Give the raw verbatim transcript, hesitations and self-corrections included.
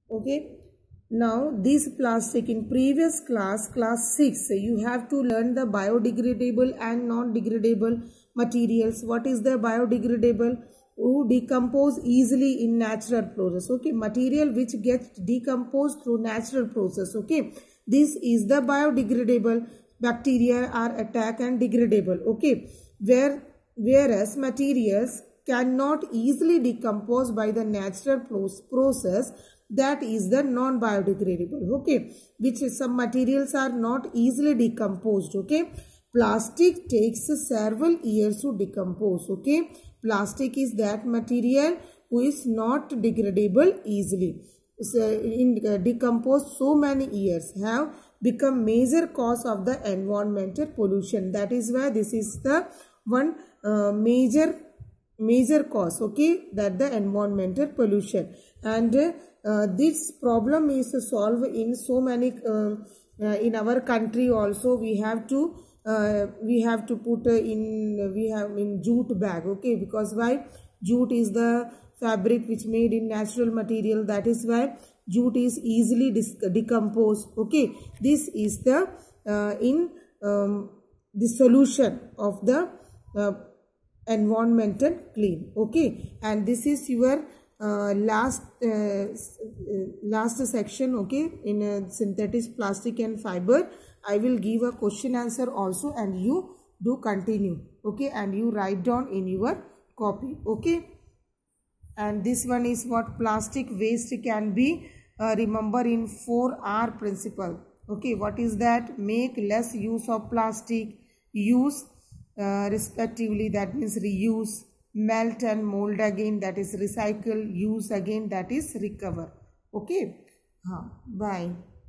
Okay. Now this plastic in previous class, class six, you have to learn the biodegradable and non-degradable materials. What is the biodegradable? Who decompose easily in natural process. Okay, material which gets decomposed through natural process. Okay, this is the biodegradable. Bacteria are attack and degradable. Okay, where whereas materials cannot easily decompose by the natural process, that is the non-biodegradable. Okay, which some materials are not easily decomposed. Okay, plastic takes several years to decompose. Okay, plastic is that material who is not degradable easily. So in uh, decompose so many years, have become major cause of the environmental pollution. That is why this is the one uh, major major cause. Okay, that the environmental pollution. And uh, Uh, this problem is solved in so many uh, uh, in our country also. We have to uh, we have to put uh, in we have in jute bag. Okay, because why? Jute is the fabric which made in natural material. That is why jute is easily decomposed. Okay, this is the uh, in um, the solution of the uh, environmental clean. Okay, and this is your Uh, last uh, last section. Okay, in uh, synthetic plastic and fiber. I will give a question answer also, and you do continue. Okay, and you write down in your copy. Okay, and this one is what plastic waste can be. Uh, remember in four R principle. Okay, what is that? Make less use of plastic, use uh, respectively, that means reuse, melt and mold again, that is recycle, use again, that is recover. Okay, huh. Bye.